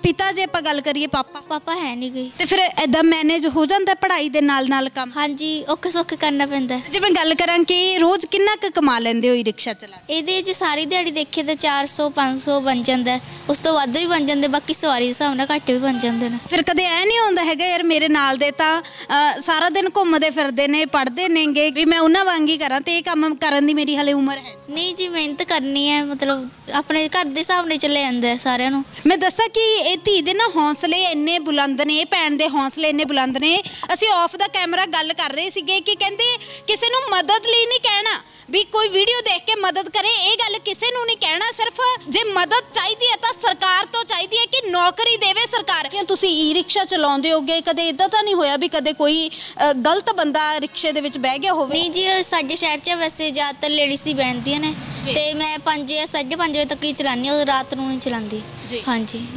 पिता जे आपां गल करिए पापा पापा है नहीं गई। ते फिर इदां मैनेज हो जांदा पढ़ाई दे नाल काम? हाँ जी, औखे सौखे करना पैंदा। जे मैं गल करां कि रोज किन्ना क कमा लैंदे हो रिक्शा चला के? ਇਹਦੇ 'ਚ सारी दिहाड़ी देखिए तो 400 500 बन जाता है, उस तो वध भी बन जाते, बाकी सवारी के हिसाब नाल घट भी बन जाते हैं। फिर कदे ऐ नहीं होंदा हैगा यार मेरे नाल दे तां सारा दिन घूमदे फिरदे ने पढ़दे नेगे भी मैं उन्हां वांग ही करां ते काम करन दी मेरी हले उम्र है नहीं जी, मेहनत करनी है, मतलब अपने घर के हिसाब नाल चले जांदा है सारिਆਂ ਨੂੰ। मैं दसा कि ਇਹ ਧੀ ਦੇ ना हौसले इन्ने बुलंद ने, भैन ਦੇ हौसले इन्ने बुलंद ने। ਅਸੀਂ ਆਫ ਦਾ ਕੈਮਰਾ ਗੱਲ ਕਰ ਰਹੇ ਸੀਗੇ ਕਿ ਕਹਿੰਦੇ ਕਿਸੇ ਨੂੰ ਮਦਦ ਲਈ ਨਹੀਂ ਕਹਿਣਾ भी कोई वीडियो देख के मदद करे, ये गल किसी नूं नहीं कहना। सिर्फ जे मदद चाहिए है तो सरकार तो चाहिए है कि नौकरी देवे सरकार। तुसी ई रिक्शा चलाउंदे होगे, कदे इदां तां नहीं होया भी कदे कोई गलत बंदा रिक्शे दे विच बह गया होवे? नहीं जी, साडे शहर च वैसे ज़्यादातर लेडीज़ ही बहनदियां ने, ते मैं 5 या 5:30 बजे तक ही चलानी, रात नूं नहीं चलांदी। हाँ जी।